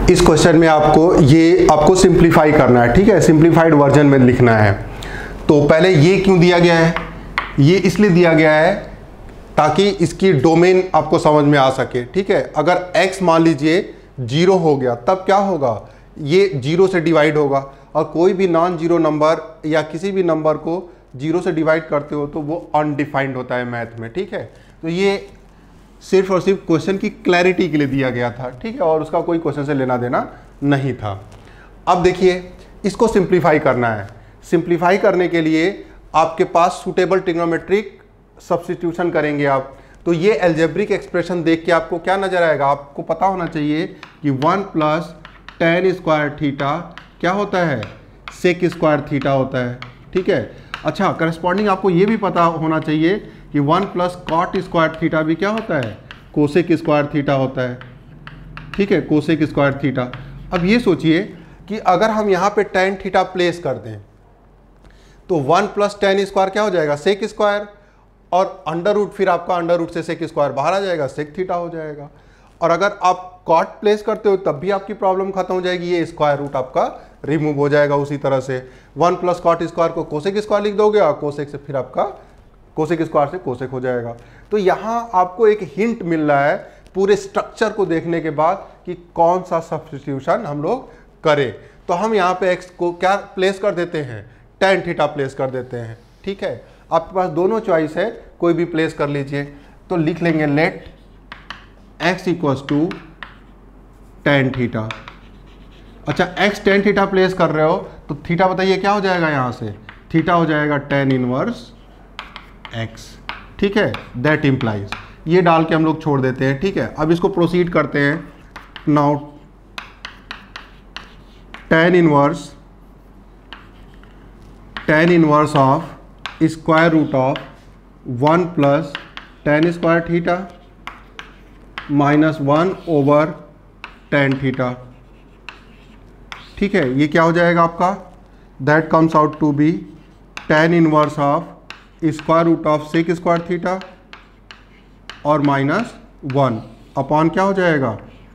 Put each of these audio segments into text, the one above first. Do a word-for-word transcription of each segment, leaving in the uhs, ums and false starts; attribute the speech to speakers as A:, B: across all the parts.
A: इस क्वेश्चन में आपको ये आपको सिंप्लीफाई करना है, ठीक है, सिंप्लीफाइड वर्जन में लिखना है। तो पहले ये क्यों दिया गया है, ये इसलिए दिया गया है ताकि इसकी डोमेन आपको समझ में आ सके, ठीक है। अगर x मान लीजिए जीरो हो गया तब क्या होगा, ये जीरो से डिवाइड होगा, और कोई भी नॉन जीरो नंबर या किसी भी नंबर को जीरो से डिवाइड करते हो तो वो अनडिफाइंड होता है मैथ में, ठीक है। तो ये सिर्फ और सिर्फ क्वेश्चन की क्लैरिटी के लिए दिया गया था, ठीक है, और उसका कोई क्वेश्चन से लेना देना नहीं था। अब देखिए इसको सिंप्लीफाई करना है। सिंप्लीफाई करने के लिए आपके पास सूटेबल ट्रिग्नोमेट्रिक सब्स्टिट्यूशन करेंगे आप। तो ये एल्जेब्रिक एक्सप्रेशन देख के आपको क्या नजर आएगा, आपको पता होना चाहिए कि one plus tan square theta क्या होता है, सेक स्क्वायर थीटा होता है, ठीक है। अच्छा, करस्पॉन्डिंग आपको ये भी पता होना चाहिए कि one plus cot square theta भी क्या होता है, कोसेक स्क्वायर थीटा होता है, ठीक है, कोसेक स्क्वायर थीटा। अब ये सोचिए कि अगर हम यहाँ पे टेन थीटा प्लेस कर दें तो वन प्लस टेन स्क्वायर क्या हो जाएगा, सेक स्क्वायर, और अंडर रूट फिर आपका अंडर रूट से सेक स्क्वायर बाहर आ जाएगा, सेक थीटा हो जाएगा। और अगर आप कॉट प्लेस करते हो तब भी आपकी प्रॉब्लम खत्म हो जाएगी, ये स्क्वायर रूट आपका रिमूव हो जाएगा। उसी तरह से वन प्लस कॉट स्क्वायर को कोसेक स्क्वायर लिख दोगे और कोसेक से फिर आपका कोसेक स्क्वायर से कोसेक हो जाएगा। तो यहाँ आपको एक हिंट मिल रहा है पूरे स्ट्रक्चर को देखने के बाद कि कौन सा सब्स्टिट्यूशन हम लोग करें। तो हम यहाँ पे एक्स को क्या प्लेस कर देते हैं, टेन थीटा प्लेस कर देते हैं, ठीक है। आपके पास दोनों चॉइस है, कोई भी प्लेस कर लीजिए। तो लिख लेंगे let x equals to tan theta. अच्छा, एक्स टेन थीटा प्लेस कर रहे हो तो थीटा बताइए क्या हो जाएगा, यहाँ से थीटा हो जाएगा टेन इनवर्स एक्स, ठीक है। दैट इम्प्लाइज, ये डाल के हम लोग छोड़ देते हैं, ठीक है। अब इसको प्रोसीड करते हैं। Now tan inverse tan inverse of square root of one plus tan square theta minus one over tan theta, ठीक है। ये क्या हो जाएगा आपका, that comes out to be tan inverse of square root of sec square theta और minus one upon क्या हो जाएगा,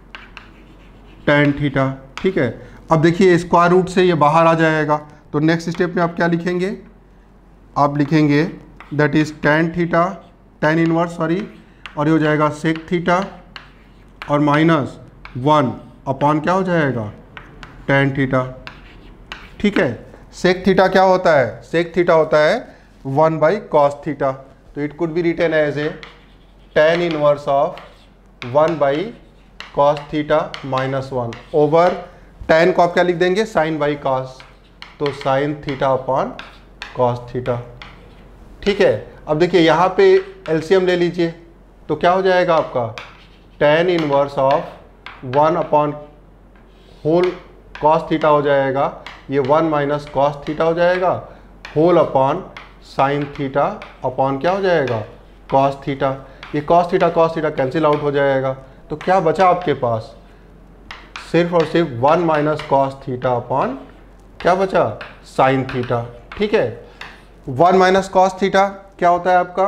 A: टेन थीटा, ठीक है। अब देखिए स्क्वायर रूट से ये बाहर आ जाएगा, तो नेक्स्ट स्टेप में आप क्या लिखेंगे, आप लिखेंगे that is tan theta, tan inverse sorry, और ये हो जाएगा सेक थीटा और माइनस वन अपॉन क्या हो जाएगा, टेन थीटा, ठीक है। सेक थीटा क्या होता है, सेक थीटा होता है वन बाई कॉस थीटा। तो it could be written as a tan inverse of one by cos theta minus one over tan को आप क्या लिख देंगे, साइन बाई कॉस, तो sine theta upon cos theta, ठीक है। अब देखिए यहाँ पे एलसीएम ले लीजिए, तो क्या हो जाएगा आपका, tan inverse of one upon whole cos theta हो जाएगा, ये वन माइनस कॉस थीटा हो जाएगा, whole upon sine theta upon क्या हो जाएगा, कॉस थीटा। ये cos theta cos theta cancel out हो जाएगा, तो क्या बचा आपके पास, सिर्फ और सिर्फ one minus cos theta upon क्या बचा, साइन थीटा, ठीक है। वन माइनस कॉस थीटा क्या होता है आपका,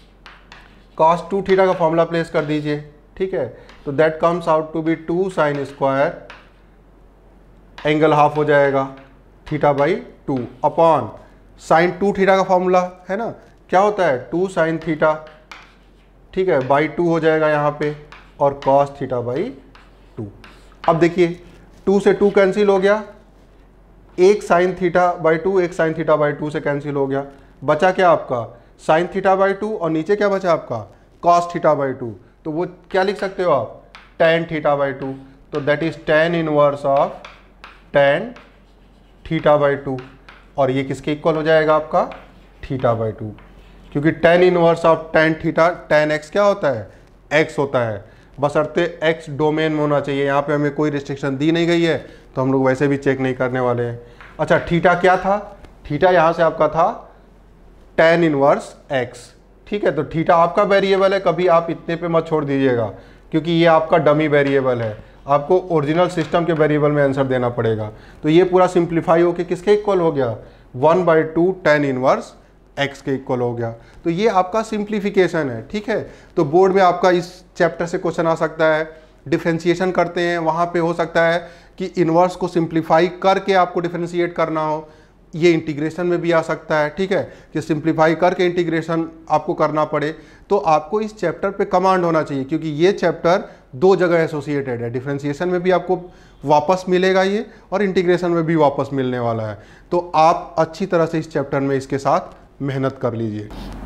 A: कॉस टू थीटा का फॉर्मूला प्लेस कर दीजिए, ठीक है। तो that comes out to be two sine square, angle half हो जाएगा theta by two upon sine two theta का फॉर्मूला है ना, क्या होता है, टू साइन थीटा, ठीक है, बाई टू हो जाएगा यहाँ पे, और कॉस थीटा बाई टू। अब देखिए टू से टू कैंसिल हो गया, एक साइन थीटा बाई टू एक साइन थीटा बाई टू से कैंसिल हो गया, बचा क्या आपका, साइन थीटा बाई टू, और नीचे क्या बचा आपका, कॉस थीटा बाई टू। तो वो क्या लिख सकते हो आप, टेन थीटा बाई टू। तो that is tan inverse of tan theta by two, और ये किसके इक्वल हो जाएगा आपका, थीटा बाई टू, क्योंकि tan inverse of tan theta, tan x क्या होता है, एक्स होता है, बशर्ते एक्स डोमेन में होना चाहिए। यहाँ पे हमें कोई रिस्ट्रिक्शन दी नहीं गई है, तो हम लोग वैसे भी चेक नहीं करने वाले हैं। अच्छा, थीटा क्या था, थीटा यहाँ से आपका था टेन इनवर्स एक्स, ठीक है। तो थीटा आपका वेरिएबल है, कभी आप इतने पे मत छोड़ दीजिएगा, क्योंकि ये आपका डमी वेरिएबल है, आपको ओरिजिनल सिस्टम के वेरिएबल में आंसर देना पड़ेगा। तो ये पूरा सिंप्लीफाई होके किसके इक्वल हो गया, one by two tan inverse x के इक्वल हो गया। तो ये आपका सिंप्लीफिकेशन है, ठीक है। तो बोर्ड में आपका इस चैप्टर से क्वेश्चन आ सकता है, डिफरेंशिएशन करते हैं वहाँ पे हो सकता है कि इन्वर्स को सिंप्लीफाई करके आपको डिफरेंशिएट करना हो, ये इंटीग्रेशन में भी आ सकता है, ठीक है, कि सिंप्लीफाई करके इंटीग्रेशन आपको करना पड़े। तो आपको इस चैप्टर पे कमांड होना चाहिए, क्योंकि ये चैप्टर दो जगह एसोसिएटेड है, डिफरेंशिएशन में भी आपको वापस मिलेगा ये और इंटीग्रेशन में भी वापस मिलने वाला है। तो आप अच्छी तरह से इस चैप्टर में इसके साथ मेहनत कर लीजिए।